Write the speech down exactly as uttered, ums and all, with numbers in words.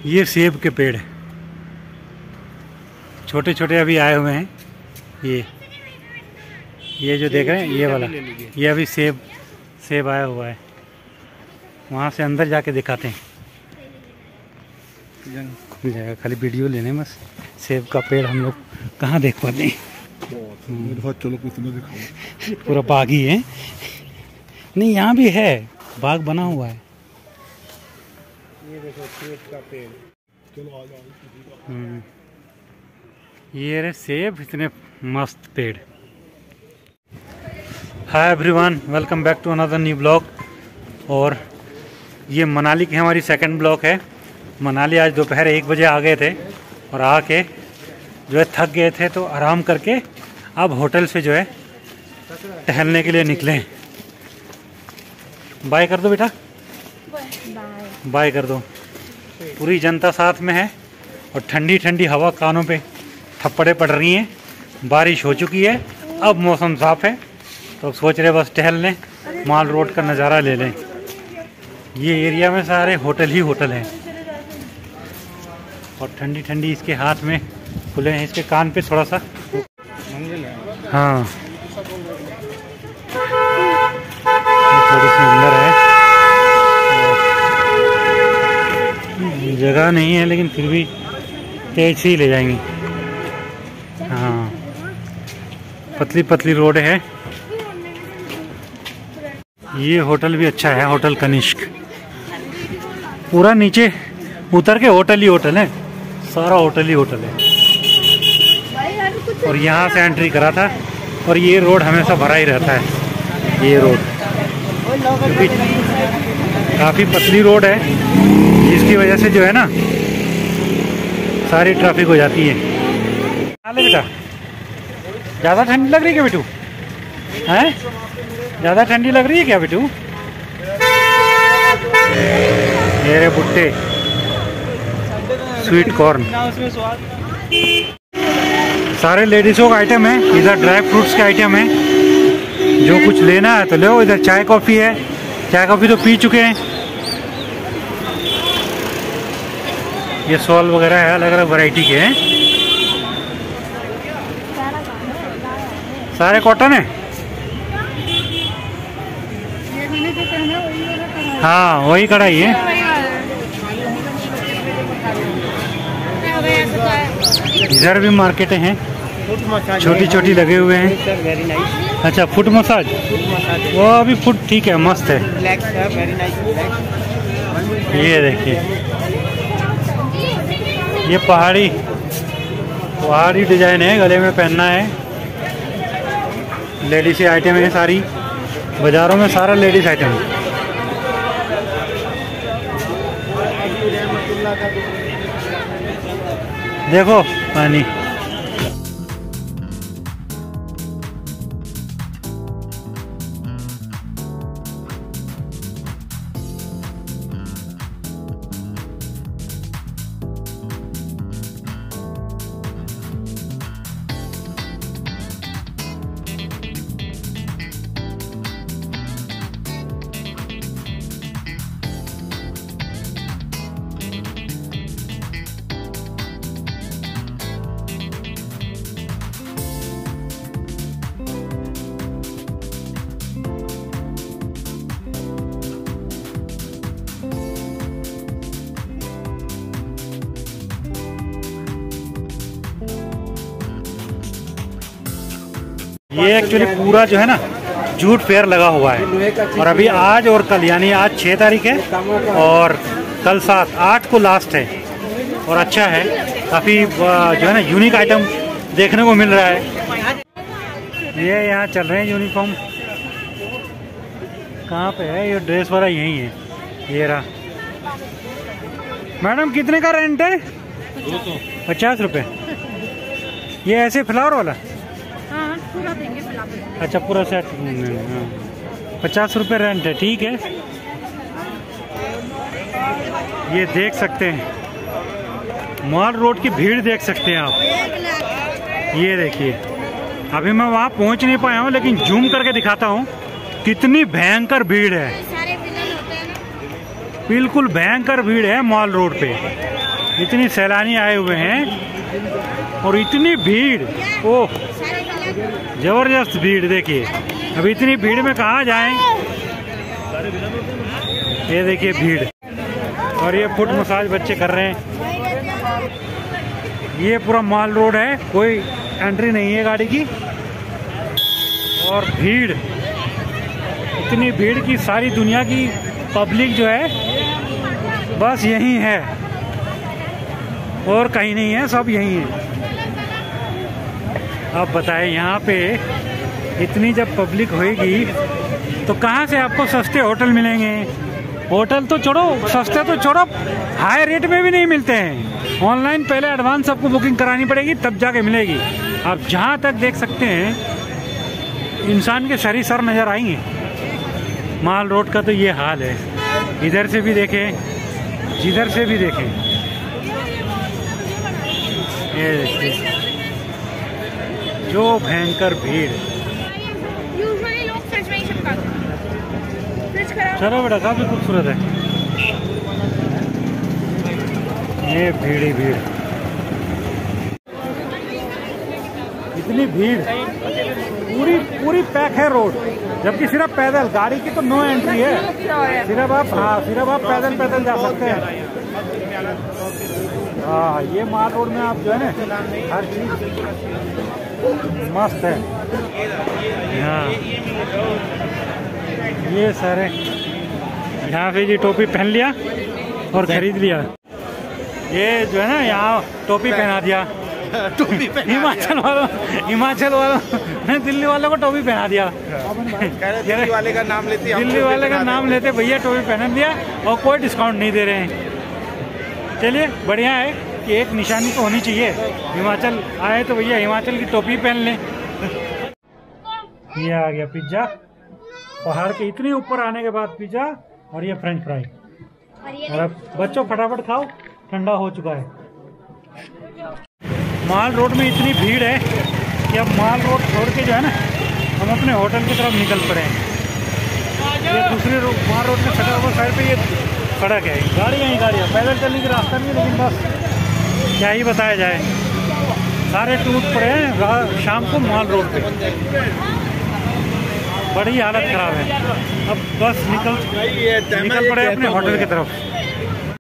ये सेब के पेड़ छोटे छोटे अभी आए हुए हैं। ये ये जो देख रहे हैं ये वाला, ये अभी सेब सेब आया हुआ है। वहाँ से अंदर जाके दिखाते हैं, खुल जाएगा। खाली वीडियो लेने बस। सेब का पेड़ हम लोग कहाँ देख पाते हैं। चलो कुछ नहीं दिखाओ। पूरा बाग ही है। नहीं यहाँ भी है, बाग बना हुआ है। ये देखो सेब का पेड़। चलो आ जाओ। ये रहे सेब, इतने मस्त पेड़। Hi everyone, welcome back to another new blog. और ये मनाली की हमारी सेकंड ब्लॉग है। मनाली आज दोपहर एक बजे आ गए थे और आके जो है थक गए थे, तो आराम करके अब होटल से जो है टहलने के लिए निकले। बाय कर दो बेटा, बाय कर दो। पूरी जनता साथ में है और ठंडी ठंडी हवा कानों पे थप्पड़े पड़ रही हैं। बारिश हो चुकी है, अब मौसम साफ है, तो सोच रहे बस टहल लें, माल रोड का नज़ारा ले लें। ये एरिया में सारे होटल ही होटल हैं और ठंडी ठंडी इसके हाथ में खुले हैं, इसके कान पे थोड़ा सा। हाँ थोड़ी सी अंदर है, जगह नहीं है लेकिन फिर भी तेज से ही ले जाएंगे। हाँ पतली पतली रोड है। ये होटल भी अच्छा है, होटल कनिष्क। पूरा नीचे उतर के होटल ही होटल है, सारा होटल ही होटल है। और यहाँ से एंट्री करा था और ये रोड हमेशा भरा ही रहता है। ये रोड काफ़ी पतली रोड है, जिसकी वजह से जो है ना सारी ट्रैफिक हो जाती है। अरे बेटा ज़्यादा ठंडी लग रही है क्या बेटू? हैं ज़्यादा ठंडी लग रही है क्या बेटू? मेरे भुट्टे स्वीट कॉर्न, सारे लेडीज़ों का आइटम है। इधर ड्राई फ्रूट्स के आइटम है, जो कुछ लेना है तो लो। इधर चाय कॉफ़ी है, चाय कॉफ़ी तो पी चुके हैं। ये सॉल वगैरह है, अलग अलग वैरायटी के हैं। सारे कॉटन है। हाँ वही कढ़ाई है। इधर भी मार्केटें हैं, छोटी छोटी लगे हुए हैं। अच्छा फुट मसाज, वो अभी फुट ठीक है, मस्त है। ये देखिए, ये पहाड़ी पहाड़ी डिजाइन है, गले में पहनना है। लेडीज आइटम है सारी, बाजारों में सारा लेडीज आइटम है। देखो पानी। ये एक्चुअली पूरा जो है ना जूट फेयर लगा हुआ है, और अभी आज और कल, यानी आज छः तारीख है और कल सात आठ को लास्ट है। और अच्छा है, काफ़ी जो है ना यूनिक आइटम देखने को मिल रहा है। ये यहाँ चल रहे हैं यूनिफॉर्म। कहाँ पे है ये ड्रेस वाला? यही है, ये रहा। मैडम कितने का रेंट है? पचास रुपये। ये ऐसे फ्लावर वाला? हाँ, पूरा देंगे फ्लावर। अच्छा पूरा सेट। हाँ पचास रुपये रेंट है, ठीक है। ये देख सकते हैं, मॉल रोड की भीड़ देख सकते हैं आप। ये देखिए, अभी मैं वहाँ पहुँच नहीं पाया हूँ, लेकिन जूम करके दिखाता हूँ कितनी भयंकर भीड़ है। बिल्कुल भयंकर भीड़ है मॉल रोड पे। इतनी सैलानी आए हुए हैं और इतनी भीड़, ओह जबरदस्त भीड़। देखिए अब इतनी भीड़ में कहाँ जाएं। ये देखिए भीड़, और ये फुट मसाज बच्चे कर रहे हैं। ये पूरा माल रोड है, कोई एंट्री नहीं है गाड़ी की। और भीड़, इतनी भीड़ की सारी दुनिया की पब्लिक जो है बस यही है और कहीं नहीं है, सब यही है। अब बताएं यहाँ पे इतनी जब पब्लिक होएगी तो कहाँ से आपको सस्ते होटल मिलेंगे। होटल तो छोड़ो, सस्ते तो छोड़ो, हाई रेट में भी नहीं मिलते हैं। ऑनलाइन पहले एडवांस आपको बुकिंग करानी पड़ेगी तब जाके मिलेगी। आप जहाँ तक देख सकते हैं इंसान के सर ही सर नज़र आएंगे। माल रोड का तो ये हाल है, इधर से भी देखें जिधर से भी देखें। ये देखिए जो भयंकर भीड़। यूजुअली लोग फ्रिज में ही चिपकाते हैं। फ्रिज खराब। चलो बेटा, काफी खूबसूरत है। ये भीड़ ही भीड़, इतनी भीड़, पूरी पूरी पैक है रोड। जबकि सिर्फ पैदल, गाड़ी की तो नो एंट्री है। सिर्फ आप हाँ सिर्फ आप पैदल पैदल जा सकते हैं। हाँ ये माल रोड में आप जो है ना हर चीज मस्त है। हाँ ये सारे यहाँ पे जी टोपी पहन लिया और खरीद लिया। ये जो है ना यहाँ टोपी पहना दिया। टोपी हिमाचल वालों हिमाचल वालों ने दिल्ली वालों को टोपी पहना दिया। दिल्ली वाले का नाम लेते दिल्ली वाले का नाम लेते भैया टोपी पहना दिया और कोई डिस्काउंट नहीं दे रहे हैं। चलिए बढ़िया है कि एक निशानी तो होनी चाहिए। हिमाचल आए तो भैया हिमाचल की टोपी पहन लें। ये आ गया पिज्जा, पहाड़ के इतने ऊपर आने के बाद पिज्जा, और ये फ्रेंच फ्राई। और अब बच्चों फटाफट खाओ, ठंडा हो चुका है। माल रोड में इतनी भीड़ है कि अब माल रोड छोड़ के जो है ना हम अपने होटल की तरफ निकल पड़े हैं। ये दूसरे माल रोड में सटा हुआ साइड पे ये सड़क है, गाड़ियाँ ही गाड़ियाँ, पैदल चलने की रास्ता नहीं है। लेकिन बस क्या ही बताया जाए, सारे टूट पड़े हैं शाम को माल रोड पे। बड़ी हालत खराब है। अब बस निकल निकल पड़े अपने होटल की तरफ।